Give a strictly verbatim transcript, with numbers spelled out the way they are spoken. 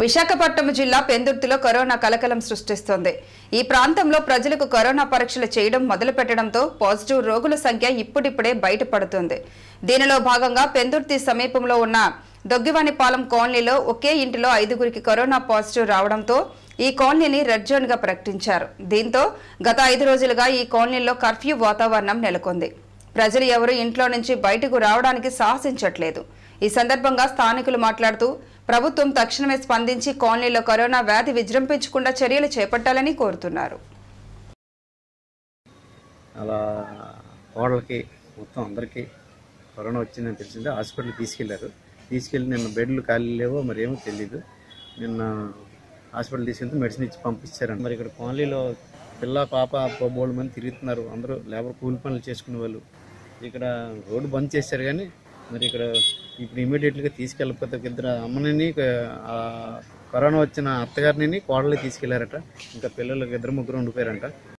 విశాఖపట్నం జిల్లా పెందుర్తిలో కరోనా కలకలం సృష్టిస్తోంది. ఈ ప్రాంతంలో ప్రజలకు కరోనా పరీక్షలు చేయడం మొదలుపెట్టడంతో పాజిటివ్ రోగుల సంఖ్య ఇప్పుడిప్పుడే బయటపడుతోంది. దీనిలో భాగంగా పెందుర్తి సమీపంలో ఉన్న దొగ్గివానిపాలెం కాలనీలో ఒకే ఇంటిలో ఐదుగురికి కరోనా పాజిటివ్ రావడంతో ఈ కాలనీని రెడ్ జోన్ గా ప్రకటించారు. దీంతో గత ఐదు రోజులుగా ఈ కాలనీలో కర్ఫ్యూ వాతావరణం నెలకొంది. ప్రజలు ఎవరూ ఇంట్లో నుంచి బయటకు రావడానికి సాహసించట్లేదు. ఈ సందర్భంగా స్థానికులు మాట్లాడుతూ ప్రభుత్వం తక్షణమే స్పందించి కాలనీలో కరోనా వ్యాధి విజృంభించకుండా చర్యలు చేపట్టాలని కోరుతున్నారు. అలా కోడలకి మొత్తం అందరికీ కరోనా వచ్చిందని తెలిసింది. హాస్పిటల్కి తీసుకెళ్లారు. తీసుకెళ్ళి నిన్న బెడ్లు ఖాళీ లేవో మరి ఏమో తెలియదు. నిన్న హాస్పిటల్ తీసుకెళ్తే మెడిసిన్ ఇచ్చి పంపించారండి. మరి ఇక్కడ కాలనీలో పిల్ల పాప బోల్డ్ మంది తిరుగుతున్నారు. అందరూ లేబర్ కూలి పనులు చేసుకునే వాళ్ళు. ఇక్కడ రోడ్డు బంద్ చేశారు కానీ మరి ఇక్కడ ఇప్పుడు ఇమీడియట్గా తీసుకెళ్ళకపోతే ఇద్దరు అమ్మని కరోనా వచ్చిన అత్తగారిని కోడలు తీసుకెళ్లారట. ఇంకా పిల్లలకి ఇద్దరు ముగ్గురు ఉండిపోయారంట.